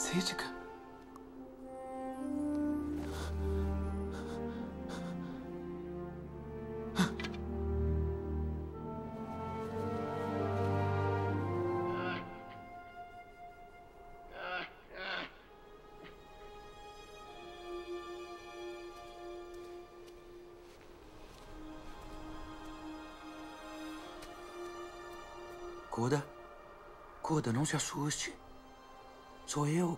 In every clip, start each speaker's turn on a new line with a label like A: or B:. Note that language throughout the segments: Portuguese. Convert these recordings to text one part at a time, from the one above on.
A: parasítica?
B: Koda? Koda, não se assuste. Sou eu.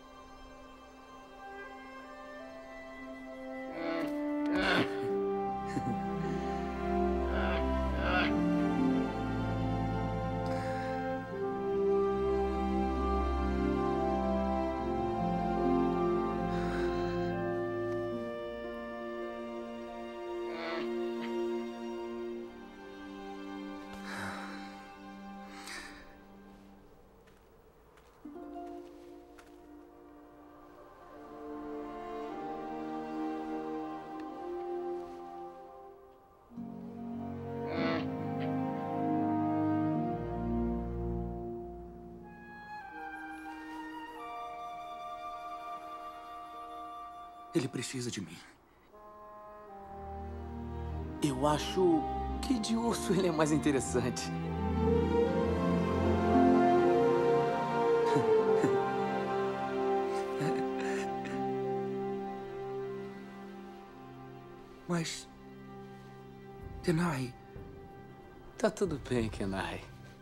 B: Ele precisa de mim.
A: Eu acho que de urso ele é mais interessante.
B: Mas... Kenai...
A: Tá tudo bem, Kenai.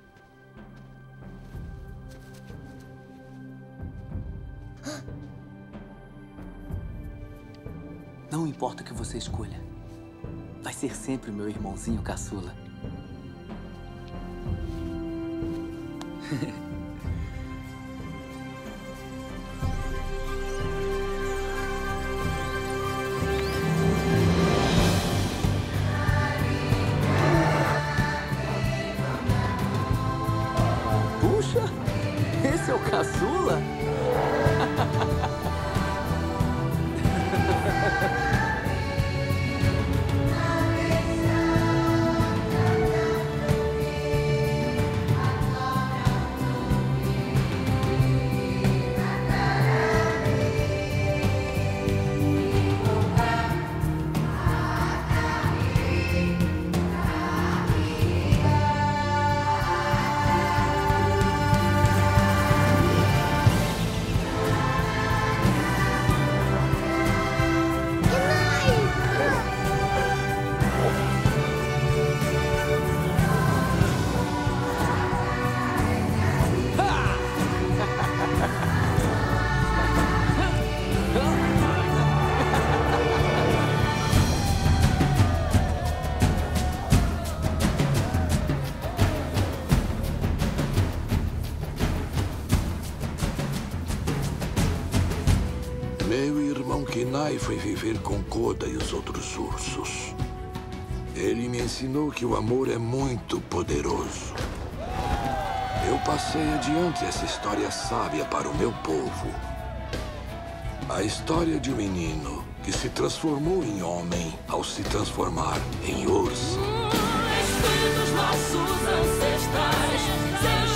A: Não importa o que você escolha, vai ser sempre meu irmãozinho caçula. Puxa, esse é o caçula?
C: Meu irmão Kenai foi viver com Koda e os outros ursos. Ele me ensinou que o amor é muito poderoso. Eu passei adiante essa história sábia para o meu povo. A história de um menino que se transformou em homem ao se transformar em urso.
D: Espíritos nossos ancestrais,